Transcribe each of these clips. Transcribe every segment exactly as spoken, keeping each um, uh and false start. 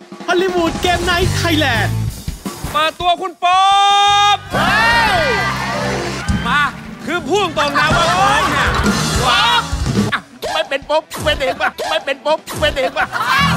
ฮอลลีวูดเกมไนท์ไทยแลนด์เปิดตัวคุณป๊อบมาคือพูดตรงนะว่าป๊อบเนี่ยป๊อบไม่เป็นป๊อบเป็นเองป่ะไม่เป็นป๊อบเป็นเองป่ะ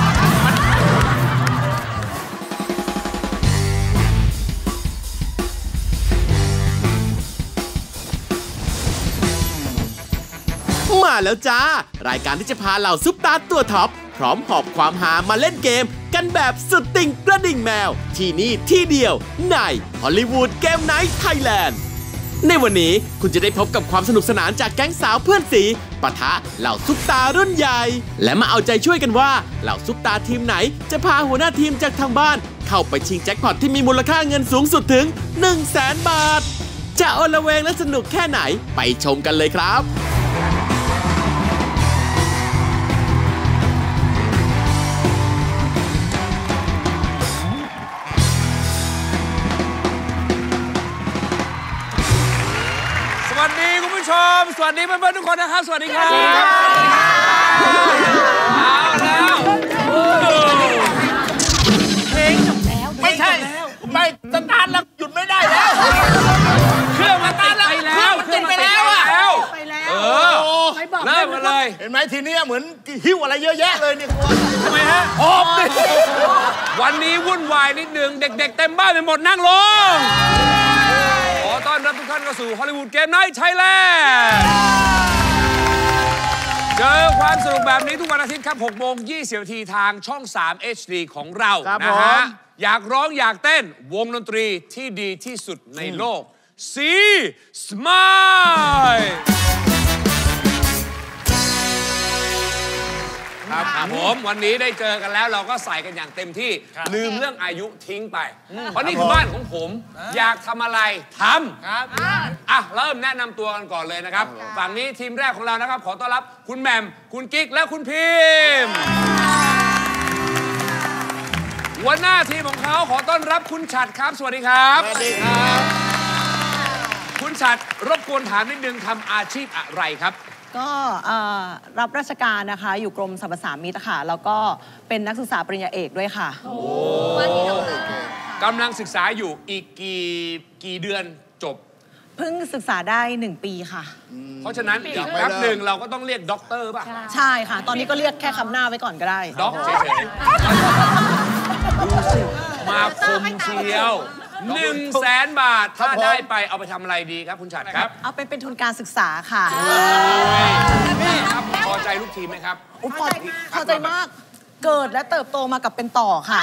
มาแล้วจ้ารายการที่จะพาเหล่าซุปตาตัวท็อปพร้อมหอบความหามาเล่นเกมกันแบบสุดติ่งกระดิ่งแมวที่นี่ที่เดียวในฮอลลีวูดเกมไนท์ไทยแลนด์ในวันนี้คุณจะได้พบกับความสนุกสนานจากแก๊งสาวเพื่อนสีปะทะเหล่าซุปตารุ่นใหญ่และมาเอาใจช่วยกันว่าเหล่าซุปตาทีมไหนจะพาหัวหน้าทีมจากทางบ้านเข้าไปชิงแจ็คพอตที่มีมูลค่าเงินสูงสุดถึง หนึ่งแสน บาทจะอลเวงและสนุกแค่ไหนไปชมกันเลยครับสวัสดีคุณผู้ชมสวัสดีเพื่อนๆทุกคนนะครับสวัสดีครับเอาแล้วเพลงจบแล้วไม่ใช่ไม่สตาร์ทแล้วหยุดไม่ได้แล้วเครื่องมันติดไปแล้วเครื่องมันติดไปแล้วอ่ะไปแล้วเออเริ่มมาเลยเห็นไหมทีนี้เหมือนหิ้วอะไรเยอะแยะเลยเนี่ยทำไมฮะหอบดิวันนี้วุ่นวายนิดนึงเด็กๆเต็มบ้านไปหมดนั่งลงขอต้อนรับทุกท่านเข้าสู่ฮอลลีวูดเกมไนท์ไทยแลนด์เจอความสนุกแบบนี้ทุกวันอาทิตย์ครับหกโมงยี่สิบนาทีทางช่องสาม เอช ดี ของเรานะฮะอยากร้องอยากเต้นวงดนตรีที่ดีที่สุดในโลก ซีสมายครับผมวันนี้ได้เจอกันแล้วเราก็ใส่กันอย่างเต็มที่ลืมเรื่องอายุทิ้งไปเพราะนี่คือบ้านของผมอยากทำอะไรทำอ่ะเริ่มแนะนำตัวกันก่อนเลยนะครับฝั่งนี้ทีมแรกของเรานะครับขอต้อนรับคุณแหม่มคุณกิ๊กและคุณพิมพ์หัวหน้าทีมของเขาขอต้อนรับคุณฉัตรครับสวัสดีครับสวัสดีครับคุณฉัตรรบกวนถามนิดนึงทำอาชีพอะไรครับก็รับราชการนะคะอยู่กรมสรรพสามิตค่ะแล้วก็เป็นนักศึกษาปริญญาเอกด้วยค่ะกำลังศึกษาอยู่อีกกี่กี่เดือนจบเพิ่งศึกษาได้หนึ่งปีค่ะเพราะฉะนั้นอีกแป๊บหนึ่งเราก็ต้องเรียกด็อกเตอร์ป่ะใช่ค่ะตอนนี้ก็เรียกแค่คำหน้าไว้ก่อนก็ได้ด็อกเฉยๆดูสิมาคมเชียวหนึ่งแสนบาทถ้าได้ไปเอาไปทำอะไรดีครับคุณฉัตรครับเอาไปเป็นทุนการศึกษาค่ะนี่ครับพอใจลูกทีมไหมครับพอพอใจมากเกิดและเติบโตมากับเป็นต่อค่ะ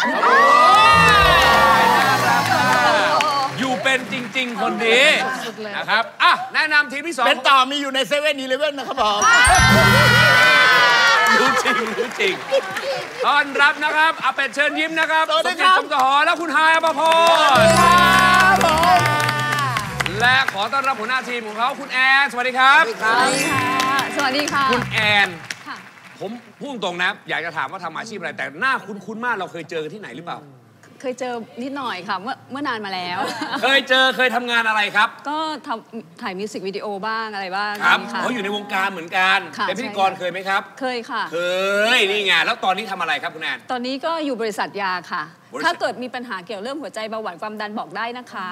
อยู่เป็นจริงๆคนนี้นะครับอ่ะแนะนำทีมที่สองเป็นต่อมีอยู่ในเซเว่นอีเลฟเว่นนะครับผมรู้จริงรู้จริงต้อนรับนะครับอาเป็ดเชิญยิ้มนะครับสมจิตสมสหและคุณฮายอภพรและขอต้อนรับหัวหน้าทีมของเขาคุณแอนสวัสดีครับสวัสดีค่ะสวัสดีค่ะคุณแอนผมพูดตรงนะอยากจะถามว่าทำอาชีพอะไรแต่หน้าคุ้นๆมากเราเคยเจอกันที่ไหนหรือเปล่าเคยเจอนิดหน่อยค่ะเมื่อเมื่อนานมาแล้วเคยเจอเคยทำงานอะไรครับก็ทำถ่ายมิวสิกวิดีโอบ้างอะไรบ้างครับเขาอยู่ในวงการเหมือนกันเป็นพิธีกรเคยไหมครับเคยค่ะเคยนี่ไงแล้วตอนนี้ทำอะไรครับคุณแอนตอนนี้ก็อยู่บริษัทยาค่ะถ้าเกิดมีปัญหาเกี่ยวเรื่องหัวใจเบาหวานความดันบอกได้นะคะ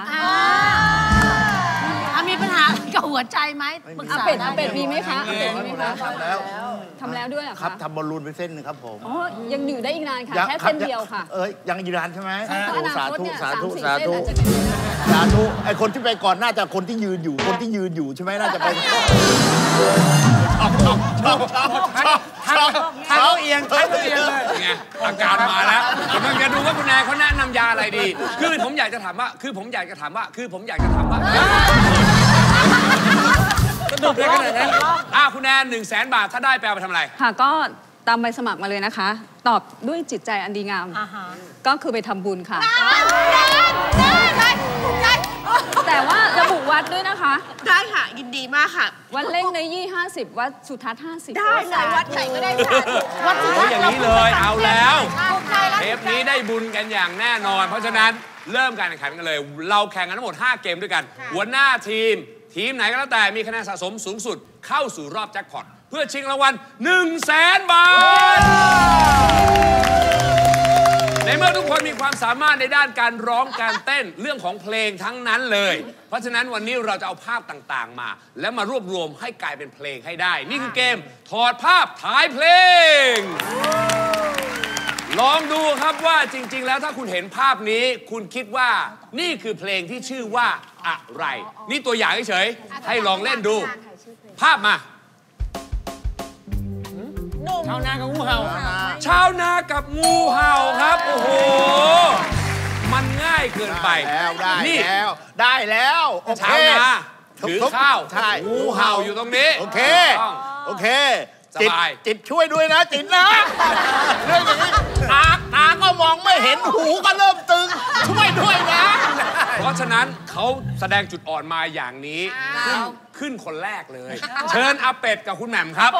มีปัญหากับหัวใจไหมอาเป็ดอาเป็ดมีไหมคะอาเป็ดมีไหมคะทำแล้วทำแล้วด้วยเหรอคะครับทำบอลลูนไปเส้นนึงครับผมอ๋อยังอยู่ได้อีกนานค่ะแค่เส้นเดียวค่ะเอ้ยยังอยู่นานใช่ไหมสาธุสาธุสาธุสาธุไอคนที่ไปก่อนน่าจะคนที่ยืนอยู่คนที่ยืนอยู่ใช่ไหมน่าจะไปชอบชอบชอบชอบชอบชอบทางเอียงทางเอียงเลยไงอาการมาแล้วผมกำลังจะดูว่าคุณนายเขาแนะนำยาอะไรดีคือผมอยากจะถามว่าคือผมอยากจะถามว่าคือผมอยากจะถามว่าสนุกเลยขนาดนั้นอ่ะคุณแอนหนึ่งแสนบาทถ้าได้ไปเอาไปทำอะไรค่ะก็ตามใบสมัครมาเลยนะคะตอบด้วยจิตใจอันดีงามก็คือไปทำบุญค่ะแต่ว่าระบุวัดด้วยนะคะได้ค่ะยินดีมากค่ะวัดเล่งในยี่ห้าสิบวัดสุทัศน์ห้าสิบได้เลยวัดไหนก็ได้ค่ะวัดสุทัศน์อย่างนี้เลยเอาแล้วเทปนี้ได้บุญกันอย่างแน่นอนเพราะฉะนั้นเริ่มการแข่งขันกันเลยเราแข่งกันทั้งหมดห้าเกมด้วยกันหัวหน้าทีมทีมไหนก็แล้วแต่มีคะแนนสะสมสูงสุดเข้าสู่รอบแจ็คพอตเพื่อชิงรางวัลหนึ่งแสนบาทในเมื่อทุกคนมีความสามารถในด้านการร้องการเต้นเรื่องของเพลงทั้งนั้นเลยเพราะฉะนั้นวันนี้เราจะเอาภาพต่างๆมาแล้วมารวบรวมให้กลายเป็นเพลงให้ได้นี่คือเกมถอดภาพถ่ายเพลงลองดูครับว่าจริงๆแล้วถ้าคุณเห็นภาพนี้คุณคิดว่านี่คือเพลงที่ชื่อว่าอะไรนี่ตัวอย่างเฉยๆให้ลองเล่นดูภาพมาชาวนากับงูเห่าชาวนากับงูเห่าครับโอ้โหมันง่ายเกินไปแล้วได้แล้วได้แล้วชาวนาถือข้าวงูเห่าอยู่ตรงนี้โอเคโอเคจิตจิตช่วยด้วยนะจิตนะเรื่องอย่างนี้ตาตาก็มองไม่เห็นหูก็เริ่มตึงช่วยด้วยนะเพราะฉะนั้นเขาแสดงจุดอ่อนมาอย่างนี้ขึ้นขึ้นคนแรกเลยเชิญอาเป็ดกับคุณแหม่มครับ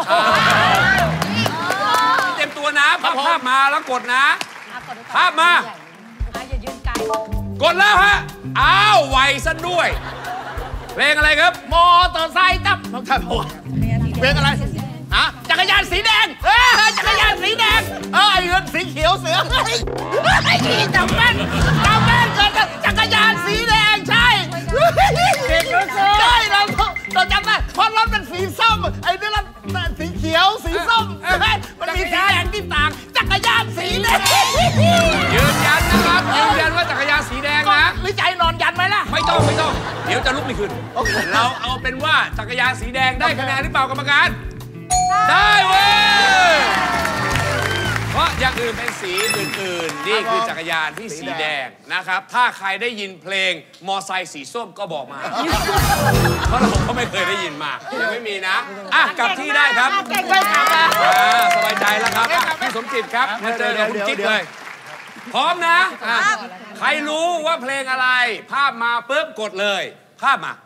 เต็มตัวนะภาพภาพมาแล้วกดนะภาพมาอย่ายืนไกลกดแล้วฮะอ้าวไวซะด้วยเพลงอะไรครับมอเตอร์ไซค์จับครับผมเพลงอะไรฮะจักรยานสีแดงเออจักรยานสีแดงเออไอ้เงินสีเขียวเสือไอ้นี่จำแม่นจำแม่นเกิดจักรยานสีแดงใช่เก่งเหลือเกินใช่เราเราจำได้เพราะรถเป็นสีส้มไอ้นี่รถสีเขียวสีส้มมันมีสีแดงที่ต่างจักรยานสีแดงยืนยันนะครับยืนยันว่าจักรยานสีแดงนะหรือใจนอนยันไหมล่ะไม่ต้องไม่ต้องเดี๋ยวจะลุกไม่ขึ้นเราเอาเป็นว่าจักรยานสีแดงได้คะแนนหรือเปล่ากรรมการได้เว้ยเพราะอย่างอื่นเป็นสีอื่นๆนี่คือจักรยานที่สีแดงนะครับถ้าใครได้ยินเพลงมอไซค์สีส้มก็บอกมาเพราะเราก็ไม่เคยได้ยินมายังไม่มีนะอ่ะกลับที่ได้ครับเก่งเลยครับสบายใจแล้วครับพี่สมจิตครับมาเจอกับคุณกิ๊กเลยพร้อมนะใครรู้ว่าเพลงอะไรภาพมาปุ๊บกดเลยภาพมา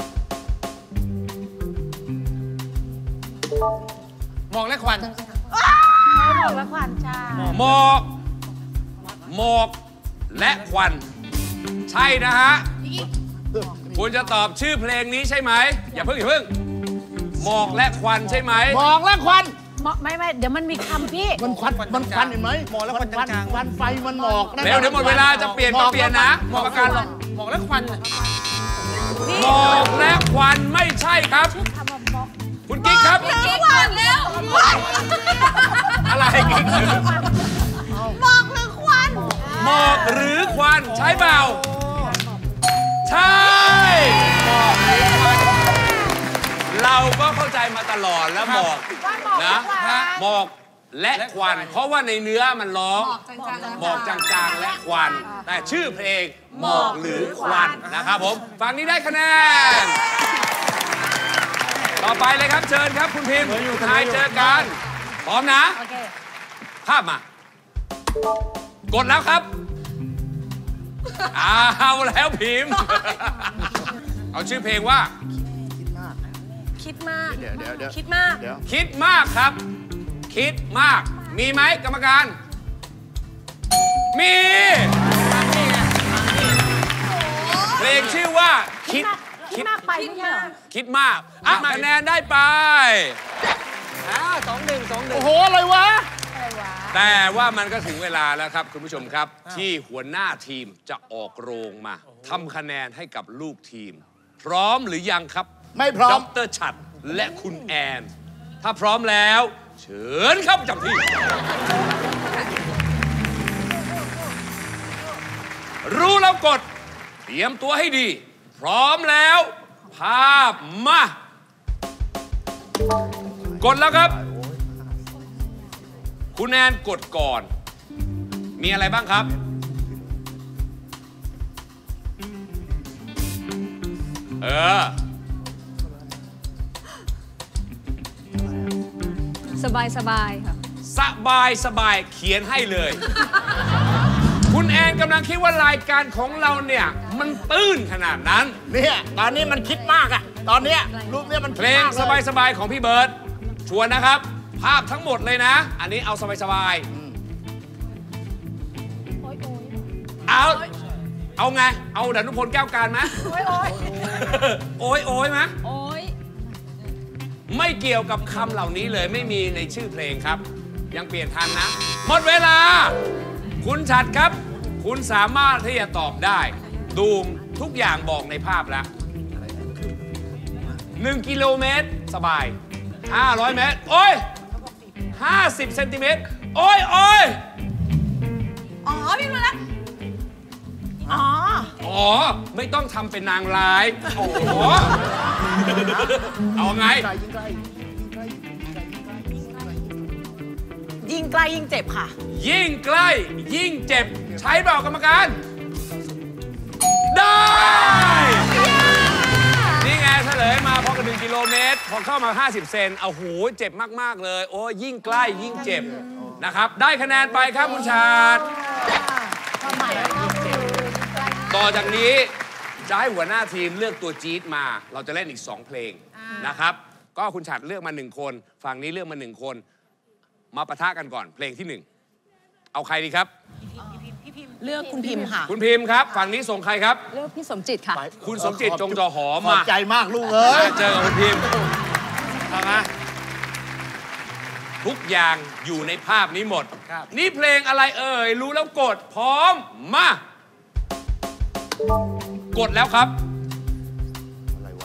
หมอกและควันหมอกและควันใช่หมอกหมอกและควันใช่นะฮะคุณจะตอบชื่อเพลงนี้ใช่ไหมอย่าเพิ่งอย่าเพิ่งหมอกและควันใช่ไหมหมอกและควันไม่ไม่เดี๋ยวมันมีคำพี่มันควันมันควันเห็นไหมหมอกและควันจางๆควันไฟมันหมอกเดี๋ยวเดี๋ยวหมดเวลาจะเปลี่ยนก็เปลี่ยนนะหมอกการหมอกและควันหมอกและควันไม่ใช่ครับคุณกิ๊กครับกิ๊กควันแล้วอะไรกิ๊กหมอกหรือควันหมอกหรือควันใช่เปล่าใช่หมอกหรือควันเราก็เข้าใจมาตลอดแล้วหมอกนะหมอกและควันเพราะว่าในเนื้อมันร้องหมอกจางๆและควันแต่ชื่อเพลงหมอกหรือควันนะครับผมฝั่งนี้ได้คะแนนต่อไปเลยครับเชิญครับคุณพิมพ์อยู่ทายเจอกันพร้อมนะภาพมากดแล้วครับเอาแล้วพิมพ์เอาชื่อเพลงว่าคิดมากเดี๋ยวเดี๋ยวเดี๋ยวคิดมากคิดมากครับคิดมากมีไหมกรรมการมีเพลงชื่อว่าคิดคิดมากไปคิดมากคิดมากอ่ะคะแนนได้ไปอ้าวสองหนึ่งสองหนึ่งโอ้โหอะไรวะแต่ว่ามันก็ถึงเวลาแล้วครับคุณผู้ชมครับที่หัวหน้าทีมจะออกโรงมาทำคะแนนให้กับลูกทีมพร้อมหรือยังครับไม่พร้อมดร.ฉัตรและคุณแอนถ้าพร้อมแล้วเชิญครับประจำที่รู้แล้วกดเตรียมตัวให้ดีพร้อมแล้วภาพมากดแล้วครับคุณแอนกดก่อนมีอะไรบ้างครับเออสบายสบายค่ะสบายสบายเขียนให้เลย คุณแอนกำลังคิดว่ารายการของเราเนี่ยมันตื้นขนาดนั้นเนี่ยตอนนี้มันคิดมากอะตอนเนี้ยรูปเนี้ยมันเพลงสบายสบายของพี่เบิร์ดชวนนะครับภาพทั้งหมดเลยนะอันนี้เอาสบายสบายเอาเอาไงเอาดนุพลแก้วการไหมโอ้ยโอ้ยโอ้ยโอ้ยไหมโอ้ยไม่เกี่ยวกับคำเหล่านี้เลยไม่มีในชื่อเพลงครับยังเปลี่ยนทันนะหมดเวลาคุณฉัดครับคุณสามารถที่จะตอบได้ดูทุกอย่างบอกในภาพแล้วหนึ่งกิโลเมตรสบายห้าร้อยเมตรโอ้ยห้าสิบเซนติเมตรโอ้ยโอ้ยอ๋อพี่มาแล้วอ๋ออ๋อไม่ต้องทำเป็นนางร้ายอ๋อเอาไงยิ่งใกล้ยิ่งเจ็บค่ะยิ่งใกล้ยิ่งเจ็บใช้เปล่ากรรมการได้นี่ไงเฉลยมาพอกันหนึ่งกิโลเมตรพอเข้ามาห้าสิบเซนเอาหูเจ็บมากๆเลยโอ้ยิ่งใกล้ยิ่งเจ็บนะครับได้คะแนนไปครับคุณชาติต่อจากนี้จะให้หัวหน้าทีมเลือกตัวจี๊ดมาเราจะเล่นอีกสองเพลงนะครับก็คุณชาติเลือกมาหนึ่งคนฝั่งนี้เลือกมาหนึ่งคนมาปะทะกันก่อนเพลงที่หนึ่งเอาใครดีครับเลือกคุณพิมพ์ค่ะคุณพิมพ์ครับฝั่งนี้ส่งใครครับเลือกพี่สมจิตค่ะคุณสมจิตจงจอหอมขอบมาใจมากลูกเอ้ยมาเจอกับคุณพิมพ์เอามาทุกอย่างอยู่ในภาพนี้หมดนี่เพลงอะไรเอ่ยรู้แล้วกดพร้อมมากดแล้วครับอะไรวะ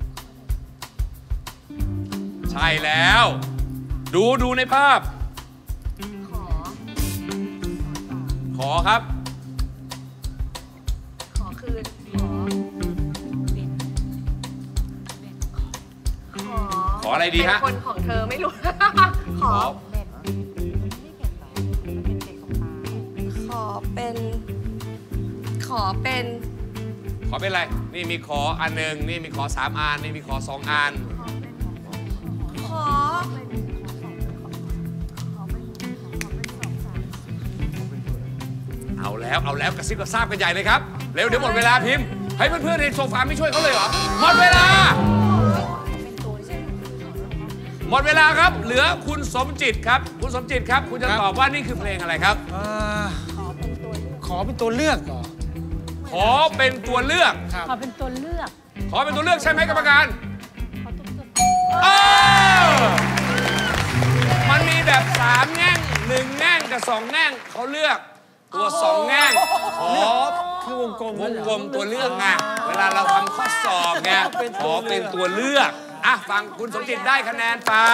ใช่แล้วดูดูในภาพขอขอครับขอคืนขอขอขออะไรดีฮะเป็นคนของเธอไม่รู้ ขอ ขอเป็น ขอเป็นขอเป็นอะไรนี่มีขออันหนึ่งนี่มีขอสามอันนี่มีขอสองอันขอเอาแล้วเอาแล้วกระซิบกระซาบกันใหญ่เลยครับเร็วเดี๋ยวหมดเวลาพิมพ์ให้เพื่อนๆในโซฟาไม่ช่วยเขาเลยเหรอหมดเวลาหมดเวลาครับเหลือคุณสมจิตครับคุณสมจิตครับคุณจะตอบว่านี่คือเพลงอะไรครับขอเป็นตัวเลือกเหรอขอเป็นตัวเลือกขอเป็นตัวเลือกขอเป็นตัวเลือกใช่ไหมกรรมการเออมันมีแบบสามแง่งหนึ่งแง่งกับสองแง่งเขาเลือกตัวสองแง่งขอคือวงกลมวงกลมตัวเลือกไงเวลาเราทำข้อสอบไงขอเป็นตัวเลือกอ่ะฟังคุณสมจิตได้คะแนนไป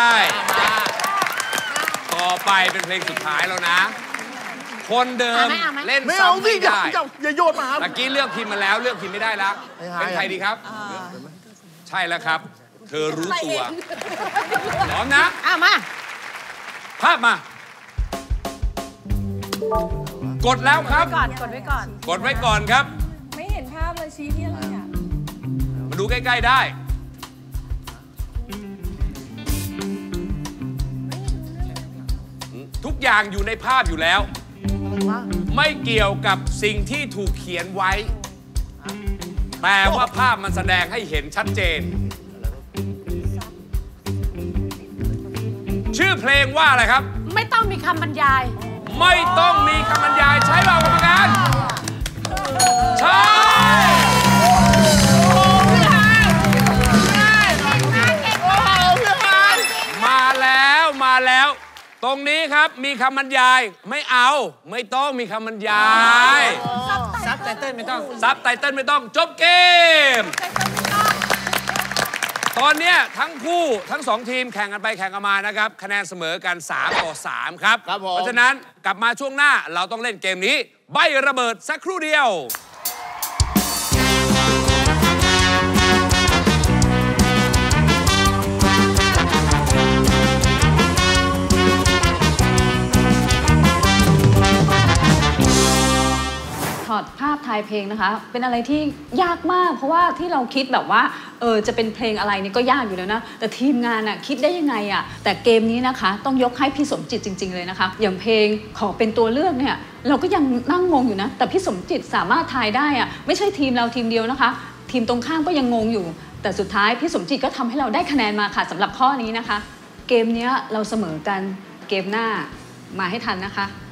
ต่อไปเป็นเพลงสุดท้ายแล้วนะคนเดิมเล่นไม่เอาซ้ำสิไม่อย่าได้อย่าอย่าโยนมาครับตะกี้เลือกพิมพ์มาแล้วเลือกพิมพ์ไม่ได้แล้วเป็นใครดีครับ ใช่แล้วครับ เธอรู้ตัวพร้อมนะอ่ะมาภาพมา กดแล้วครับก่อน กดไว้ก่อนกดไว้ก่อนครับไม่เห็นภาพเลยชี้ที่อะไรอ่ะมาดูใกล้ๆได้ ทุกอย่างอยู่ในภาพอยู่แล้ว ไม่เกี่ยวกับสิ่งที่ถูกเขียนไว้ แต่ว่าภาพมันแสดงให้เห็นชัดเจน ชื่อเพลงว่าอะไรครับไม่ต้องมีคำบรรยายไม่ต้องมีคำบรรยายใช้เปล่ากรรมการใช่มาแล้วมาแล้ว ตรงนี้ครับมีคำบรรยายไม่เอาไม่ต้องมีคำบรรยายซับไตเติ้ลไม่ต้องซับไตเติ้ลไม่ต้องจบเกม ตอนนี้ทั้งคู่ทั้งสองทีมแข่งกันไปแข่งกันมานะครับคะแนนเสมอกันสามต่อสามครับครับผมเพราะฉะนั้นกลับมาช่วงหน้าเราต้องเล่นเกมนี้ใบระเบิดสักครู่เดียวถอดภาพทายเพลงนะคะเป็นอะไรที่ยากมากเพราะว่าที่เราคิดแบบว่าเออจะเป็นเพลงอะไรนี่ก็ยากอยู่แล้วนะแต่ทีมงานอะคิดได้ยังไงอะแต่เกมนี้นะคะต้องยกให้พี่สมจิตจริงๆเลยนะคะอย่างเพลงขอเป็นตัวเลือกเนี่ยเราก็ยังนั่งงงอยู่นะแต่พี่สมจิตสามารถทายได้อะไม่ใช่ทีมเราทีมเดียวนะคะทีมตรงข้ามก็ยังงงอยู่แต่สุดท้ายพี่สมจิตก็ทำให้เราได้คะแนนมาค่ะสำหรับข้อนี้นะคะเกมนี้เราเสมอกันเกมหน้ามาให้ทันนะคะ